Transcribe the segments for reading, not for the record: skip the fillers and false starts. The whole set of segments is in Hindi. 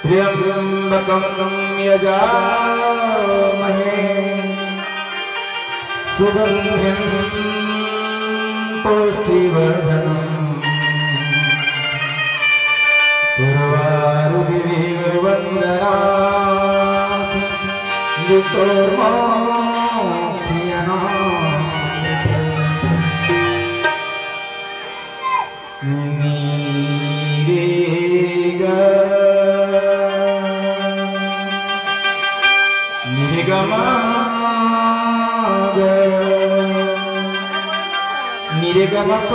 त्र्यंबकं यजामहे सुगंधिं पुष्टिवर्धनम् उर्वारुकमिव वन्दनात् मृत्योर्मोक्षयणात् निरगमप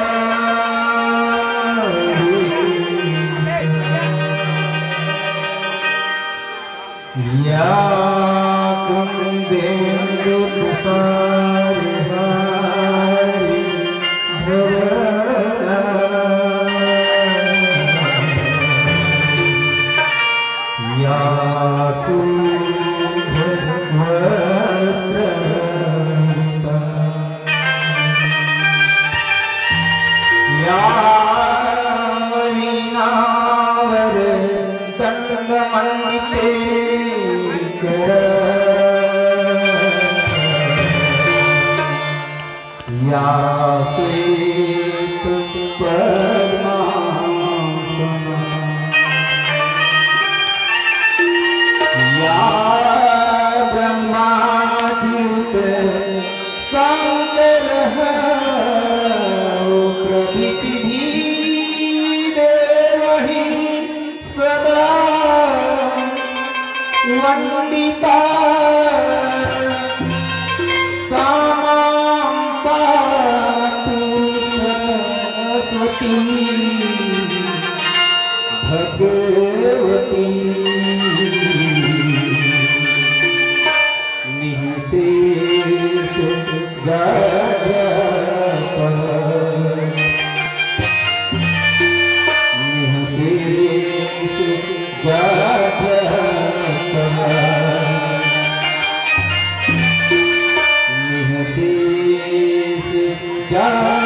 या कुंदेन्दु तुषारि हारि धवला या वंदिता सामां पातु सरस्वती भगवती निःशेष जगत निःशेष जगत निःशेष जगत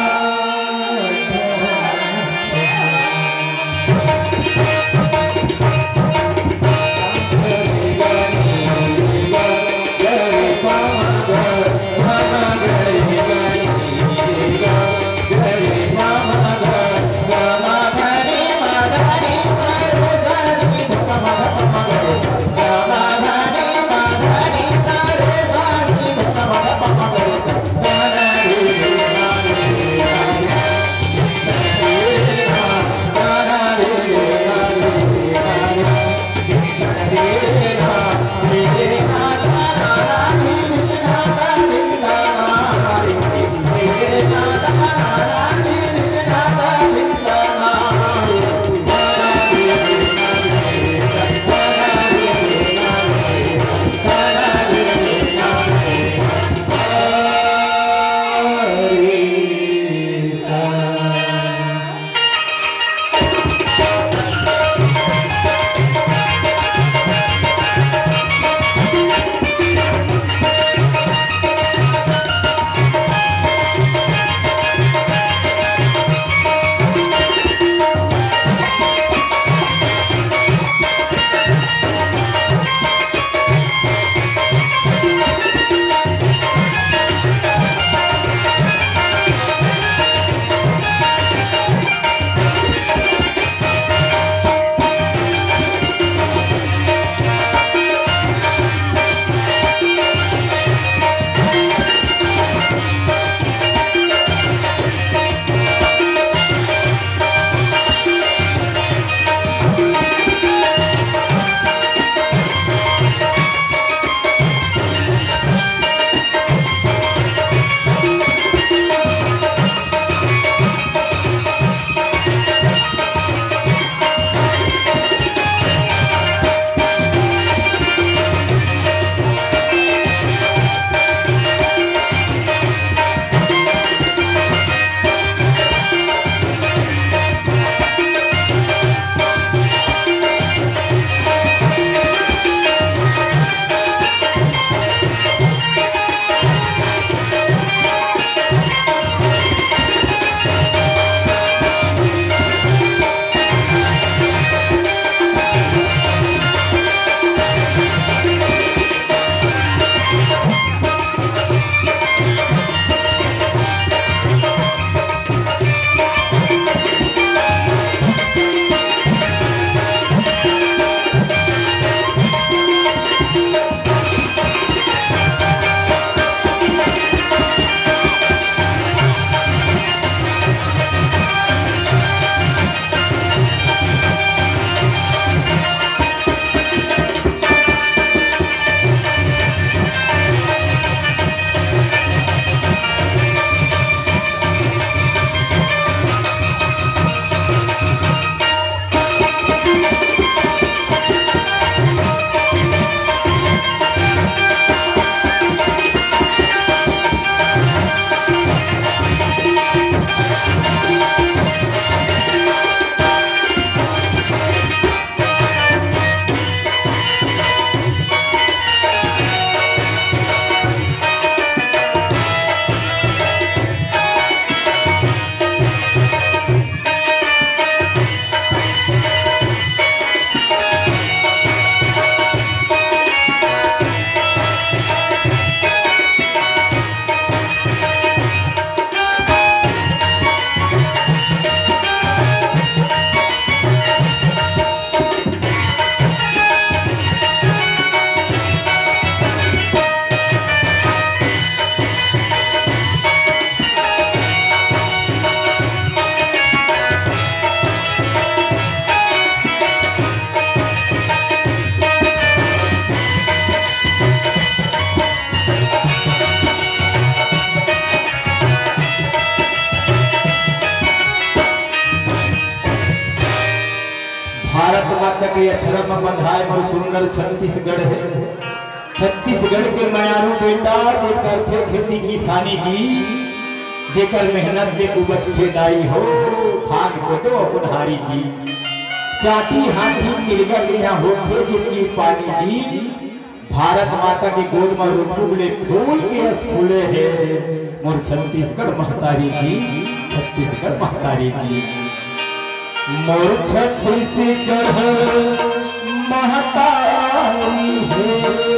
अक्षर में बंधाए मोर सुंदर छत्तीसगढ़ है। छत्तीसगढ़ के मयारू बेटा जे करथे खेती किसानी जी, जेकर मेहनत के उपज के दाई हो खान को दो उन्हारी जी। चाटी हाथी मिर्गा के यहाँ होखे जिनकी पानी जी, भारत माता की गोद में रुपुगले फूल के फूले है मोर छत्तीसगढ़ महतारी जी, छत्तीसगढ़ महतारी जी। मोर छत्तीसगढ़ महतारी है।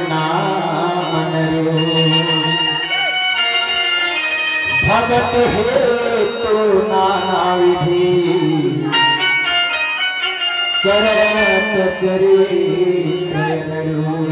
नाम भगत हे तो नाना विधि करत चरित्र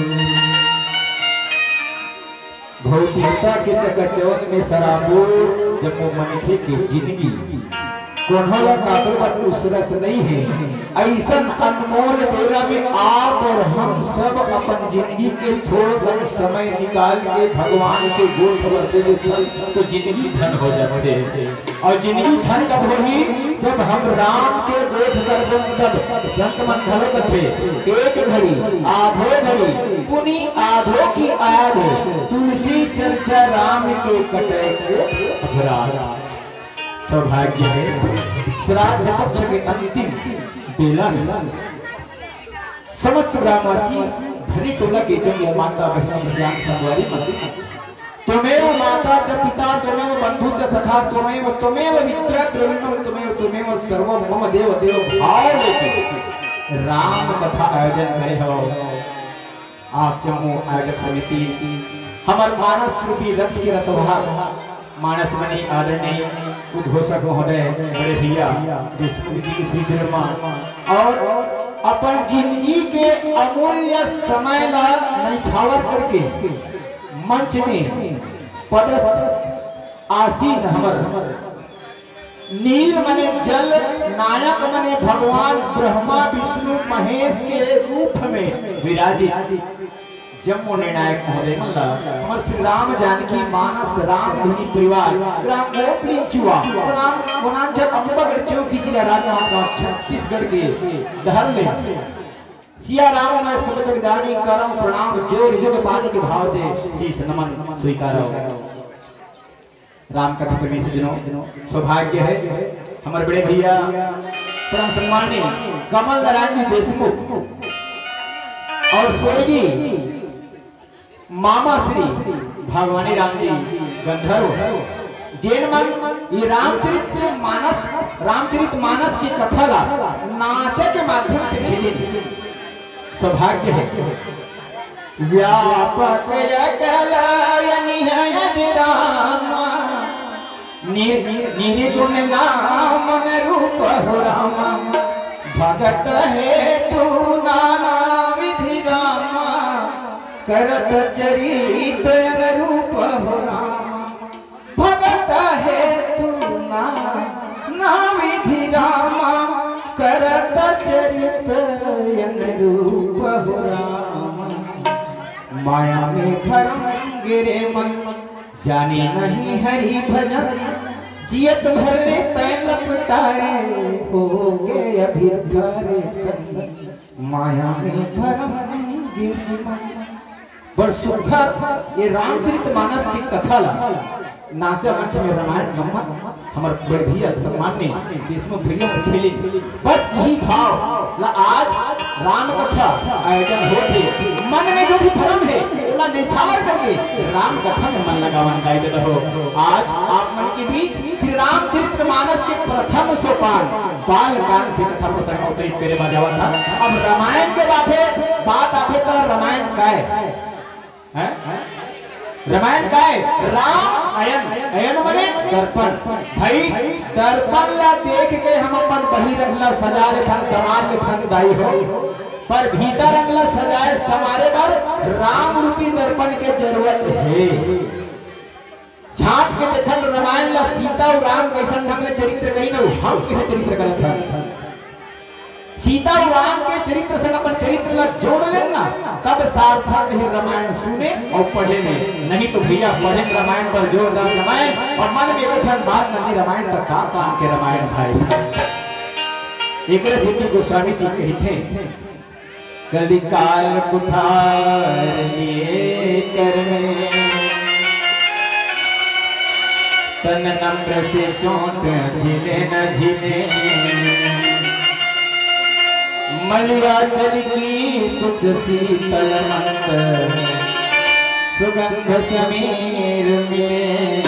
भौतिकता के चकचौंध में सराबोर जब वो मनखे की जिंदगी कोन्होला काकर बात उसरत नहीं है। ऐसा अनमोल बेरा में आप और हम सब अपन जिंदगी के थोड़ा समय निकाल के भगवान के गोद भरते तो जिंदगी धन हो जाते। और जिंदगी धन कब होगी जब हम राम के गोद कर तब संत मन घलो थे एक घड़ी आधो घड़ी पुनि आधो की आध तुलसी चर्चा राम के कटे अपराध। सौभाग्य है श्राद्ध पक्ष के अंतिम बेला में समस्त ग्रामवासी धनी टोला के जब माता बहनी श्याम संगवारी त्वमेव माता च पिता त्वमेव बंधु च सखा त्वमेव विद्या द्रविणम त्वमेव सर्वं मम देव देव भाव लेके राम कथा आयोजन करे हो। आप जम्मू आयोजक समिति हमार मानस रूपी रथ के रतवाहक मानस मणि आदरणीय उद्घोषक महोदय बड़े भैया दुष्पुर जी की श्री शर्मा और अपन जिंदगी के अमूल्य समय ला निछावर करके मंच में पदस्थ आसीन हमर नील मने जल नायक मने भगवान ब्रह्मा विष्णु महेश के रूप में विराजित जम्मू निर्णायक महोदय मल्ला हमार श्री राम जानकी मानस राम धुनी परिवार ग्राम गोपलिंचुआ ग्राम वनांचल अंबगढ़ चौकी जिला राजनांदगांव छत्तीसगढ़ के धरले सिया राम मैं सब जग जानी करम प्रणाम जोर जुग पानी के भाव से शीश नमन स्वीकारो। राम कथा प्रेमी सज्जनों सौभाग्य है हमारे बड़े भैया परम सम्माननीय कमल नारायण जी देशमुख और स्वर्गीय मामा श्री भगवानी राम जी गंधर्व जैन मन ये रामचरित मानस की कथा ला नाचा के माध्यम से खेले सौभाग्य है। व्यापक निर्गुण नाम रूप हो राम भगत है तू नाना विधि रामा करत चरित अनुरूप हो राम भगत है तू नाना विधि रामा करत चरित अनुरूप हो राम। माया में भरम गिरे मन जाने नहीं हरि भजन जियत भरने तय लपटाए हो गए अभिधारे माया में भरम गिरे मन बड़ सुखद ये रामचरित मानस की कथा ला नाचा मंच में रामायण गम्मा हमारे बड़े भैया सम्माननीय देशमुख भैया खेले बस यही भाव ला आज राम कथा आयोजन होते मन में जो भी भ्रम है ओला निछावर करके राम कथा में मन लगावन गाइड रहो। आज आप मन के बीच श्री रामचरित मानस के प्रथम सोपान बाल कांड से कथा प्रसंग अवतरित करे बजावा था। अब रामायण के बात आते तो रामायण का है रामायण का है राम अयन अयन मने दर्पण भाई दर्पण ला देख के हम अपन बहिरंग ला सजा ले थन समाज ले थन दाई हो पर भीतर रंग ला सजाए समारे पर राम रूपी दर्पण के जरूरत है। झांक के देखन रामायण ला सीता और राम कैसन ढंग ले चरित्र कई न हम कैसे चरित्र करत हन सीता और राम के चरित्र संग अपन चरित्र ला जोड़ लेना तब सार्थक है रामायण सुने और पढ़े में नहीं तो भैया पढ़े रामायण पर जोर दार रामायण और मन में उठन बात नहीं रामायण तक का काम के रामायण भाई। एक सिद्धि गोस्वामी जी कही थे कली काल कुठार लिए कर में तन नम्र से चोट झिले न झिले मलियाचल की सुच शीतल मंद सुगंध समीर मिले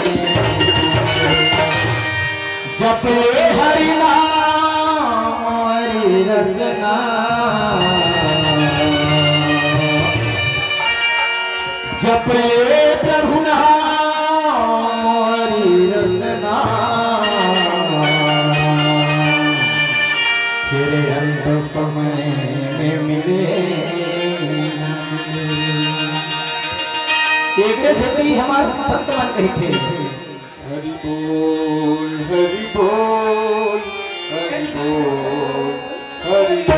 जपले हरि नाम हरि रसना जप ले प्रभु नारी रसना तेरे अंत समय में मिले। एक सती हमारे संत मन कही थे हरि बोल हरि बोल हरि बोल हरि बोल।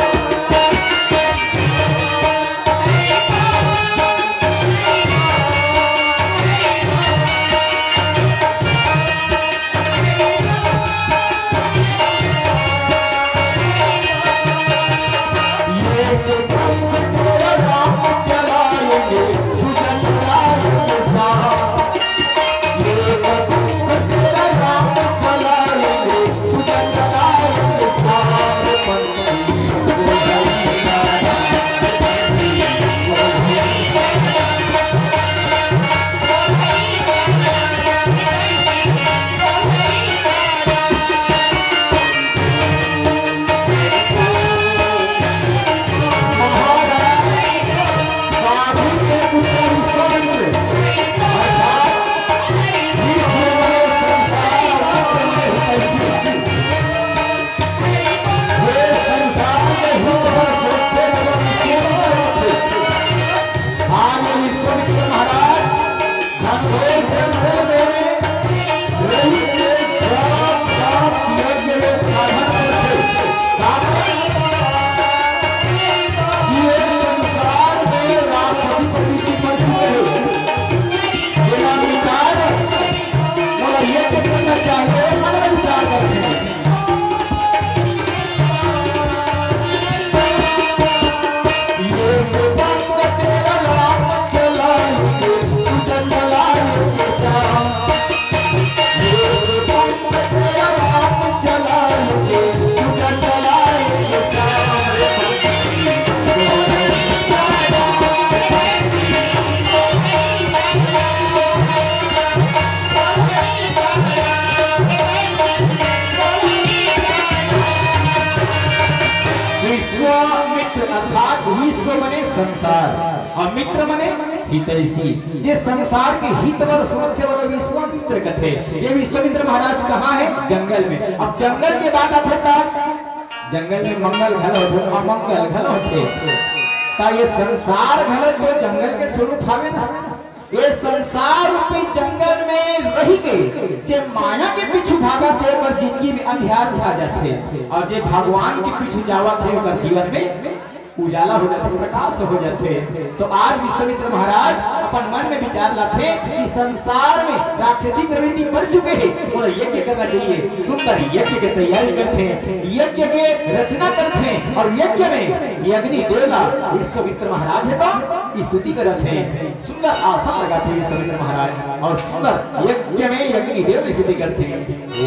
विश्व मने संसार और मित्र मने हितैषी। जे संसार के हित वर सुनते वाला विश्वामित्र कथे। ये विश्वामित्र महाराज कहाँ है? जंगल में। अब जंगल के बात आते तब जंगल में मंगल घल होते अमंगल घल होते ता ये संसार घल तो जंगल के स्वरूप हावे ना। ये संसार रूपी जंगल में रह के जे माया के पीछू भागा थे और जिंदगी में अंधियार छा जाते और जे भगवान के पीछू जावा थे और जीवन में उजाला हो जाते प्रकाश हो जाते। तो आज विश्वामित्र महाराज अपन मन में विचार लाते कि संसार में राक्षसी प्रवृत्ति बढ़ चुके हैं और यज्ञ करना चाहिए। सुंदर यज्ञ की तैयारी करते हैं, यज्ञ के रचना करते हैं और यज्ञ में अग्नि देवला विश्वामित्र महाराज है तो स्तुति करते हैं। सुंदर आसन लगाते हैं विश्वामित्र महाराज और सुंदर यज्ञ में अग्नि देव स्तुति करते हैं।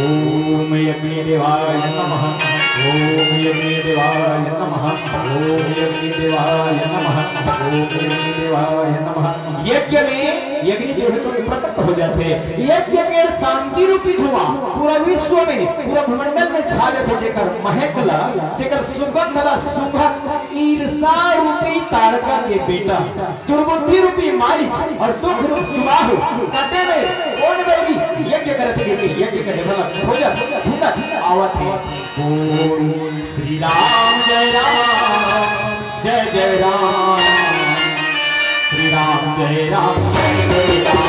ओम अग्नि देवाय नमः, ओम अग्नि देवाय नमः, ओम अग्नि देवाय नमः, ओम अग्नि देवाय नमः। यज्ञ में अग्नि देव तो प्रकट हो जाते हैं। यज्ञ के शांति रूपी धुआं पूरा विश्व में पूरा भूमंडल में छा जाते जेकर महकला जेकर सुगंधला सुगंध ईर्षा रूपी तारका के बेटा दुर्बुद्धि रूपी मारीच और दुख रूप सुबाहु कटे में कौन बेरी यज्ञ करते हैं। यज्ञ करते भला भोजन भूखा आवत है। बोल श्री राम जय जय राम, श्री राम जय राम जय राम।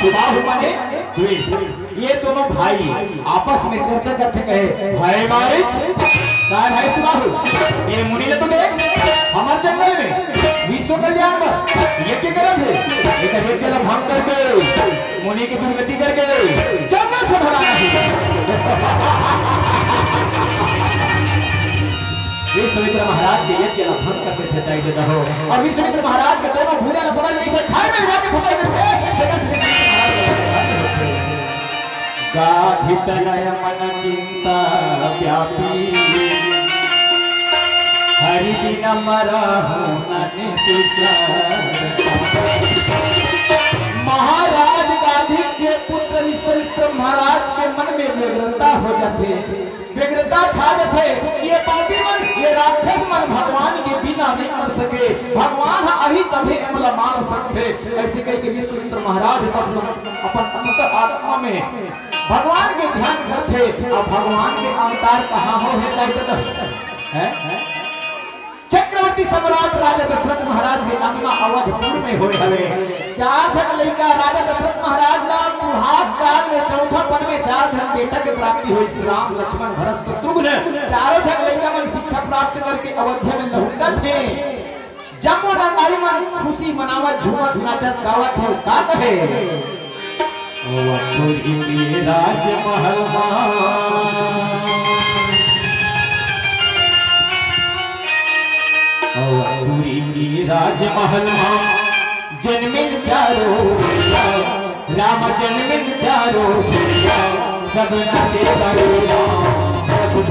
सुबाहु माने द्वेष। ये दोनों भाई आपस में चर्चा करते कहे भाई मारिच काय भाई सुबाहु ये मुनि ले तो देख हमारे जंगल में विश्व कल्याण में ये क्या करत है एक रेत के भंग करके मुनि की दुर्गति करके जंगल से भगाना है। विश्वामित्र महाराज के यज्ञ का भंग करते थे दाई देता हो और विश्वामित्र महाराज के दोनों भूले न पकड़ नहीं से खाए में जाके फुटाई में गाधि तनय मन चिंता व्यापी हरि दिन मरहु महाराज गाधी के पुत्र विश्वामित्र महाराज के मन में व्यग्रता हो जाते व्यग्रता छा जाते ये पापी मन ये राक्षस मन भगवान के बिना नहीं मर सके भगवान अही तभी अमला मार सकते ऐसे कह के विश्वामित्र महाराज अपन अंतर आत्मा में भगवान के ध्यान करते अब भगवान के अवतार कहाँ हो है चक्रवर्ती सम्राट राजा दशरथ महाराज के अंगना अवधपुर में होए हवे चार जन लड़का राजा दशरथ महाराज ला बुढ़ाप काल में चौथा पन में चार जन बेटा के प्राप्ति हुई राम लक्ष्मण भरत शत्रुघ्न चारों जन लड़का मन शिक्षा प्राप्त करके अयोध्या में लहुंगा थे जम्मू नारी मन खुशी मनावत झूमत नाचत गावत थे का कहे अवधपुरी राजमहल अवधपुरी की राजमहल जन्मिल चारो राम जन्मिल चारो सब नाचे गाया सब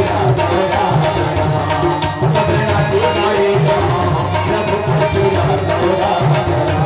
नाचे गाया सब नाचे गाया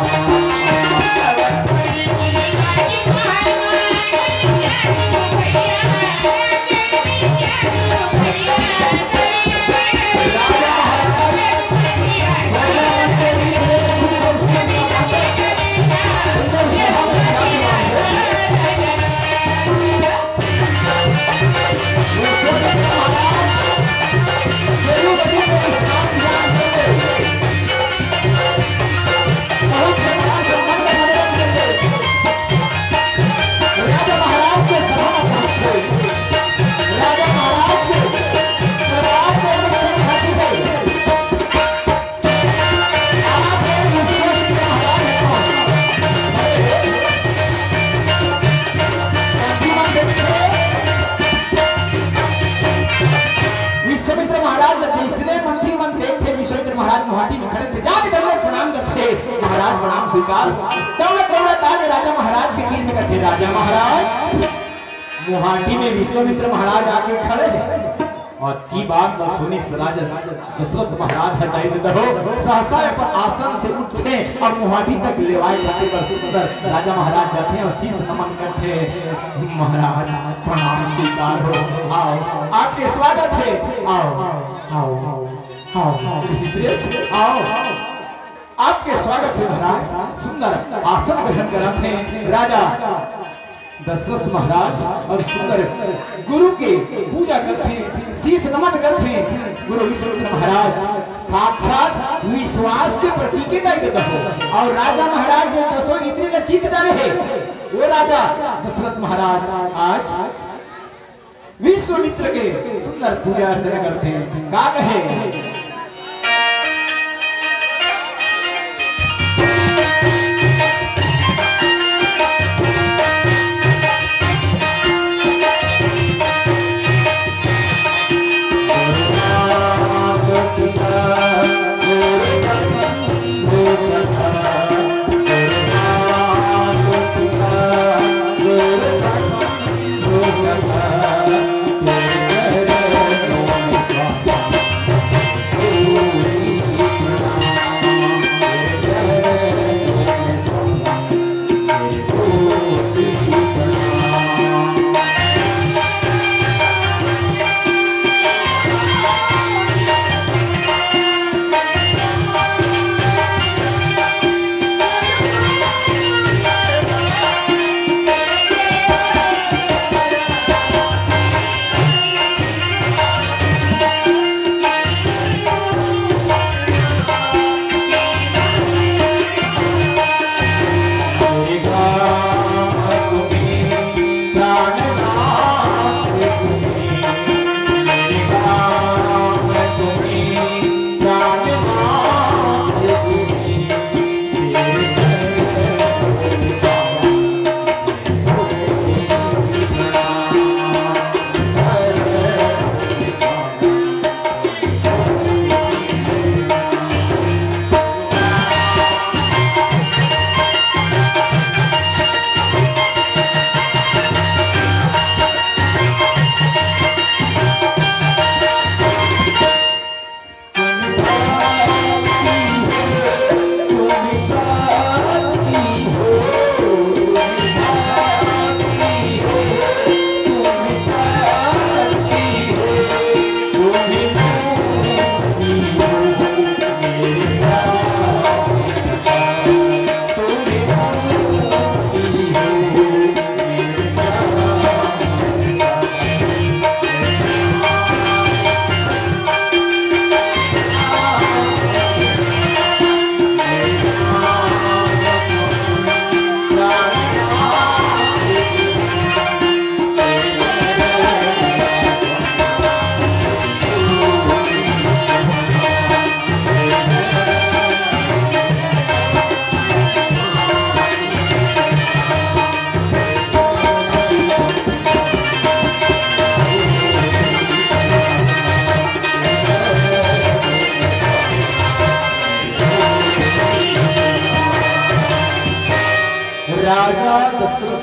राजा महाराज के तीन में राजा महाराज मुहाटी में विश्वामित्र महाराज आके खड़े हैं और की बात न सुनी राजा दशरथ महाराज हटाई देता हो सहसा पर आसन से उठते और मुहाटी तक लेवाए जाते पर सुंदर राजा महाराज जाते हैं और शीश नमन करते हैं महाराज प्रणाम स्वीकार हो आओ आपके स्वागत है आओ आओ आओ श्रेष्ठ आओ आपके स्वागत है महाराज सुंदर आसन ग्रहण करते हैं राजा दशरथ महाराज और सुंदर गुरु के पूजा करते हैं शीश नमन करते हैं गुरु विश्वामित्र महाराज साक्षात विश्वास के प्रतीक देता हो और राजा महाराज जो दसों इतने लज्जित डरे है वो राजा दशरथ महाराज आज विश्वामित्र के सुंदर पूजा अर्चना करते हैं का कहे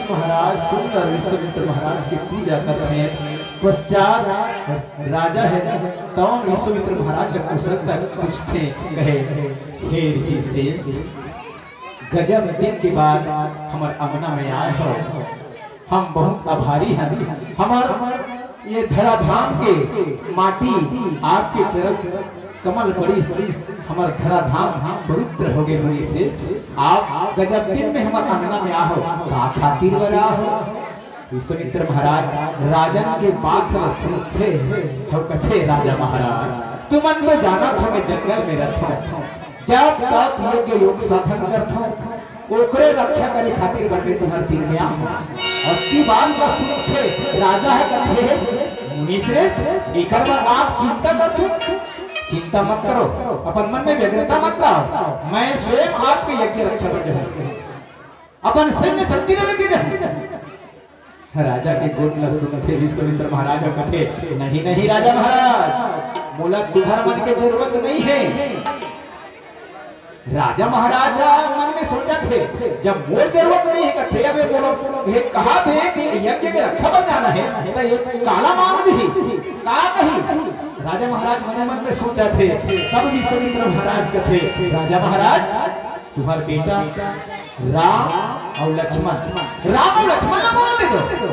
महाराज सुनकर विश्वामित्र महाराज की पूजा करते हैं। पश्चात राजा है तो विश्वामित्र महाराज का कुशलता पूछते कहे, हे ऋषि श्रेष्ठ, गजब दिन के बाद हमारे अंगना में आए हो, हम बहुत आभारी हैं। हमार ये धराधाम के माटी आपके चरण कमल पड़ी हमार धराधाम पवित्र हो गए। मुनि श्रेष्ठ, आप गजब दिन में हमारे अंगना में आहो, का खातिर बना हो। विश्वामित्र महाराज राजन के बात सुनते हो, कथे राजा महाराज, तुमन तो जाना था मैं जंगल में रहता, जब तक योग्य योग साधन करता ओकरे रक्षा करे खातिर बने तुम्हार तीर में आ। और की बात का सुनते राजा है कथे, मुनि श्रेष्ठ, एक बार आप चिंता करते, चिंता मत करो, अपन मन में व्यग्रता मत लाओ, मैं स्वयं आपके यज्ञ रक्षा कर जाऊंगा, अपन सैन्य शक्ति लगी रहे। राजा के गोटला सुनते विश्वामित्र महाराज का कथे, नहीं नहीं राजा महाराज, बोला तुम्हारा मन की जरूरत नहीं है। राजा महाराजा मन में सोचा थे, जब मोर जरूरत नहीं है कथे, अब बोलो ये कहा थे कि यज्ञ के रक्षा पर जाना है, तो ये काला मांग दी का कही। राजा महाराज मन में सोचा थे, तब विश्वामित्र महाराज कथे, राजा महाराज तुम्हारा बेटा राम और लक्ष्मण, राम और लक्ष्मण ना बोल दे दो।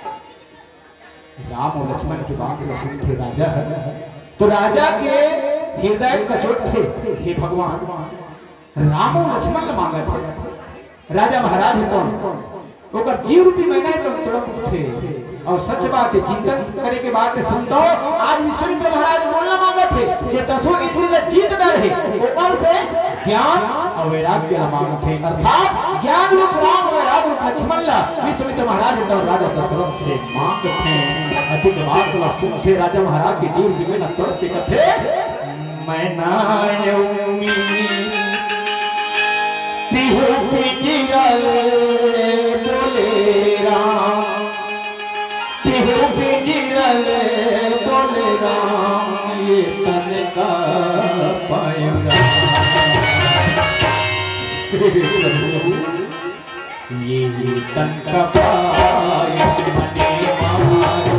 राम और लक्ष्मण की बात सुनते राजा तो राजा के हृदय कचोट थे, हे भगवान राम और लक्ष्मण मांगा थे। राजा महाराज तो ओकर जीव रूपी महीना है तो तड़प थे, और सच बात है चिंतन करे के बाद सुन दो, आज विश्वामित्र महाराज बोलना मांगा थे, जे दसों इंद्रिय जीत न रहे, ऊपर से ज्ञान और वैराग्य मांगे थे, अर्थात ज्ञान रूप राम और वैराग्य रूप लक्ष्मण ला विश्वामित्र महाराज तो राजा दशरथ से मांगते हैं। अधिक बात ला सुनते राजा महाराज के जीव रूपी में तड़पते कथे, मैं नायौमी तिहु पिंजरल बोले राम, तिहु पिंजरल बोले राम, ये तन का पायूंगा, ये तन का पायूंगा मने मारो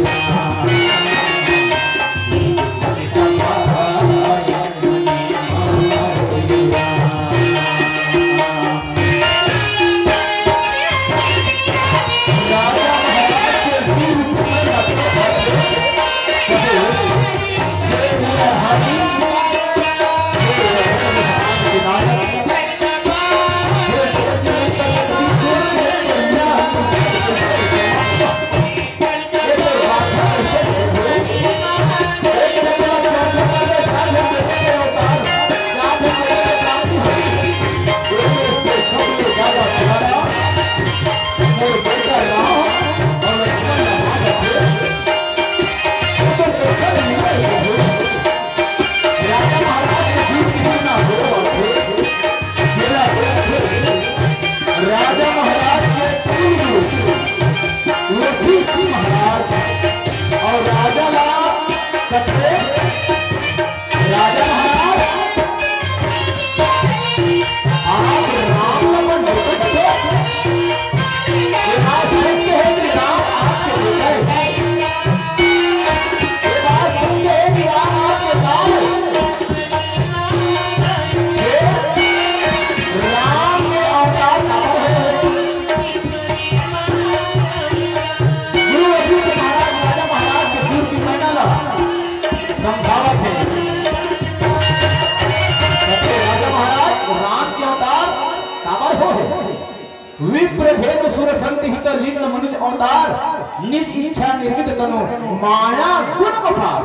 विप्रभेद सुर संहित लिंग मनुष्य अवतार निज इच्छा निर्मित तनु माया गुण कपाल।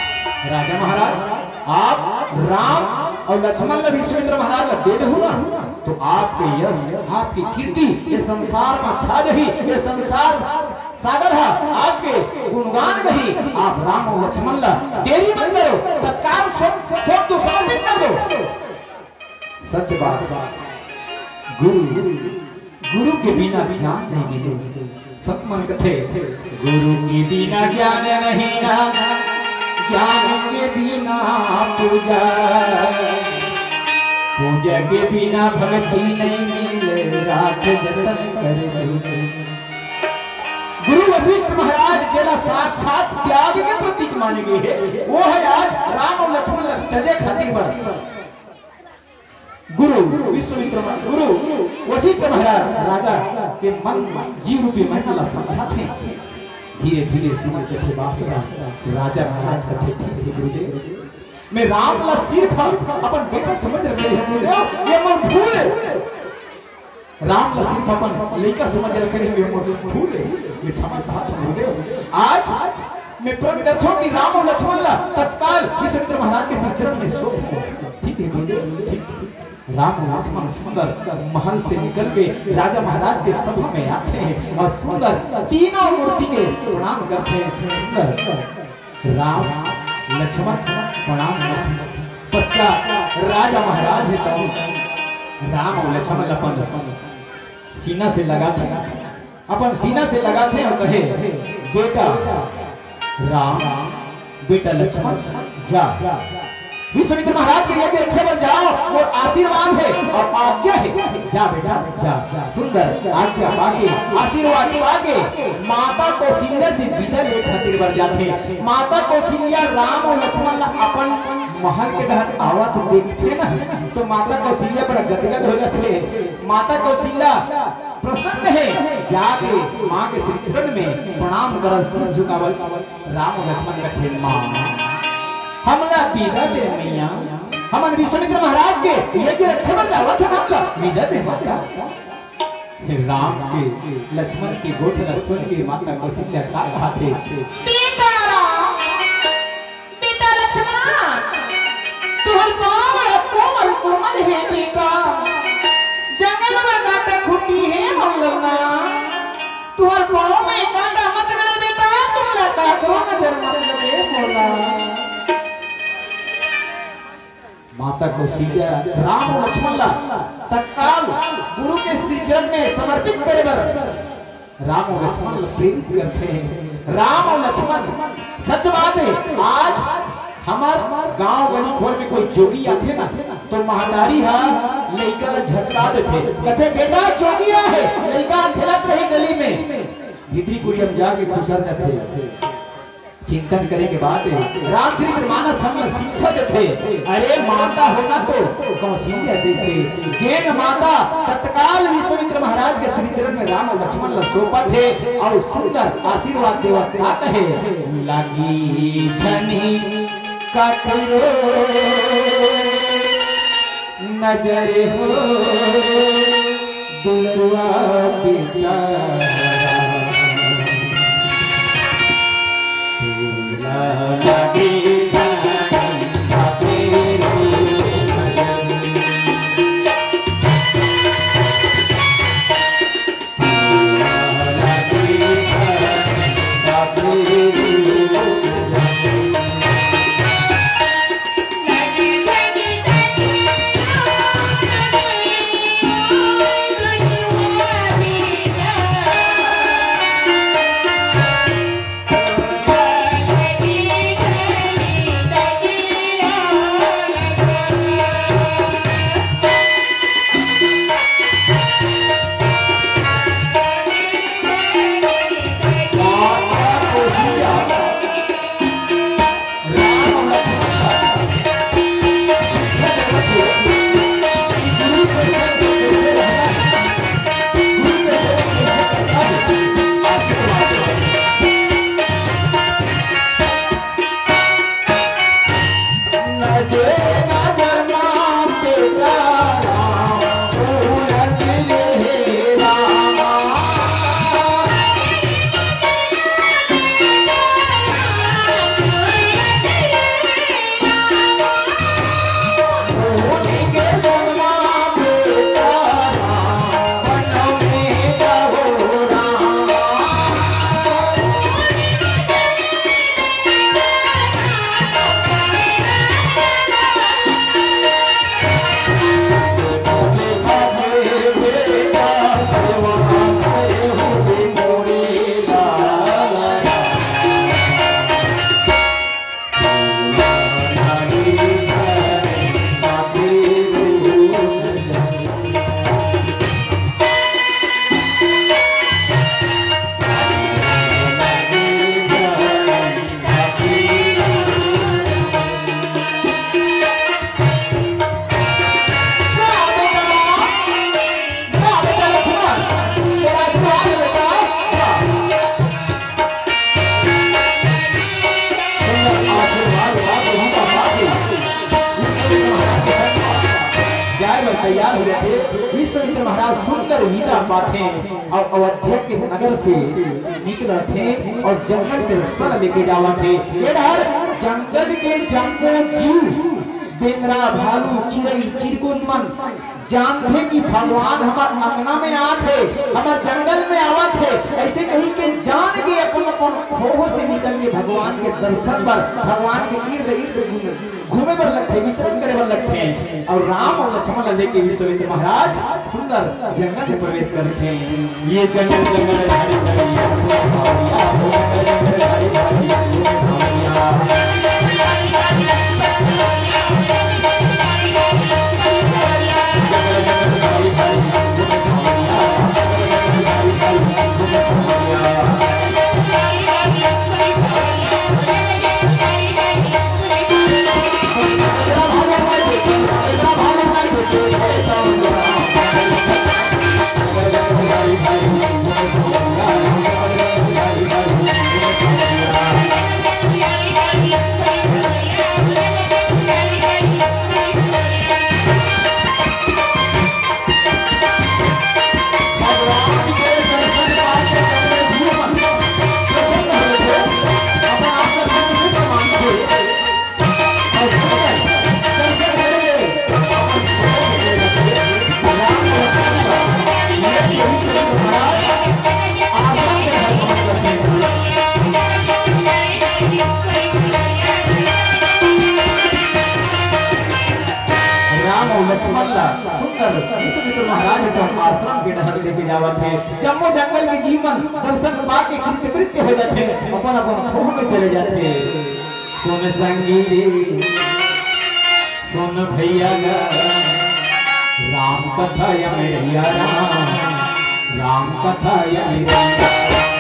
राजा महाराज आप राम और लक्ष्मण ने विश्वामित्र महाराज का दे हुआ तो आपके यश आपकी कीर्ति ये संसार में छा रही, ये संसार सागर है आपके गुणगान गही। आप राम और लक्ष्मण ला देरी मत करो, तत्काल सब तो समर्पित कर दो। सच बात गुरु के बिना ज्ञान नहीं मिले। सतमन कथे गुरु के बिना ज्ञान नहीं ना, ज्ञान के बिना पूजा, पूजा के बिना भक्ति नहीं मिले। रात जतन कर गुरु वशिष्ठ महाराज जेला साक्षात त्याग के प्रतीक माने गए हैं, वो है आज राम और लक्ष्मण तजे खातिर पर गुरु विश्वामित्र गुरु वशिष्ठ महाराज राजा के मन जीव रूपी महिमा समझा थे। धीरे धीरे समझ के बात राजा महाराज का थे गुरुदेव मैं राम ला सिर्फ अपन बेटा समझ रखे हैं गुरुदेव, ये मन भूल है। राम ला सिर्फ अपन लड़का समझ रखे हैं, ये मन भूल है। मैं क्षमा चाहता हूं गुरुदेव। आज मैं प्रण करता हूं कि राम और लक्ष्मण ला तत्काल विश्वामित्र महाराज के श्री चरण में सौंप। ठीक है गुरुदेव, ठीक है। राम और लक्ष्मण सुंदर महल से निकल के राजा महाराज के सभा में आते हैं और सुंदर तीनों मूर्ति के प्रणाम करते हैं। सुंदर राम लक्ष्मण प्रणाम पश्चात राजा महाराज है तो राम और लक्ष्मण अपन सीना से लगाते अपन सीना से लगाते और कहे बेटा राम बेटा लक्ष्मण जा विश्वामित्र महाराज के यज्ञ अच्छे बन जाओ और आशीर्वाद है और आज्ञा है। जा बेटा जा। सुंदर आज्ञा पाके आशीर्वाद पाके माता कौशल्या से विदा ले खातिर बर जाते। माता कौशल्या राम और लक्ष्मण अपन महल के तहत आवत देखते ना तो माता कौशल्या बड़ा गदगद हो जाते। माता कौशल्या प्रसन्न है, जाके माँ के श्री चरण में प्रणाम कर शीश झुकावल। राम और लक्ष्मण कहे माँ हमला विदा दे मैया, हमन विश्वामित्र महाराज के यज्ञ रक्षा पर जावत है, हमला विदा दे माता। राम के लक्ष्मण की गोठ सुन के माता कौशल्या का कहा थे बेटा राम बेटा लक्ष्मण तुहर पाँव बड़ा कोमल कोमल है बेटा, जंगल में कांटा खूंटी है मंगलना, तुहर पाँव में कांटा मत गड़े बेटा, तुम लता को नजर मत लगे बोला। माता कौशल्या राम और लक्ष्मण ला तत्काल गुरु के श्री चरण में समर्पित करे बर राम और लक्ष्मण प्रेरित करते हैं। राम और लक्ष्मण सच बात है, आज हमार गांव गली खोर में कोई जोगी आते ना तो महतारी हा लड़का ला झसका देते, कहते बेटा जोगिया है, लड़का खेलत रही गली में, भीतरी कुरियम जाके घुसर जाते। चिंतन करने के बाद रामचरितमानस हमने शिक्षा देते, अरे माता होना तो कौशल्या जैसे जैन माता तत्काल विश्वामित्र महाराज के श्री चरण में राम और लक्ष्मण सौंपा थे और सुंदर आशीर्वाद देवा क्या कहे लगी छनी ककरो नजर हो दुलरुआ बेटा तैयार हुए थे। विश्वामित्र महाराज सुंदर विदा पाथे और अयोध्या के नगर से निकले थे और जंगल के रास्ता लेके जावा थे। ये डर जंगल के जंगो जीव बेंगरा भालू चिड़ै चिरकुन मन जानते कि भगवान हमार अंगना में आते, हमार जंगल में आवा थे। ऐसे कहीं के जान के अपन अपन खोह से निकल के भगवान के दर्शन पर, भगवान के इर्द गिर्द घूमे पर लगते, विचरण करे पर लगते। और राम और लक्ष्मण लेके विश्वामित्र महाराज सुंदर जंगल में प्रवेश करते हैं। ये जंगल जंगल हरी सुंदर विश्वामित्र महाराज को आश्रम के नहर लेके जावा थे। जम्मू जंगल के जीवन दर्शन पाके कृत्य कृत्य हो जाते, अपन अपन खोह में चले जाते। सुन संगी सुन भैया राम कथा या मेरा राम कथा या मेरा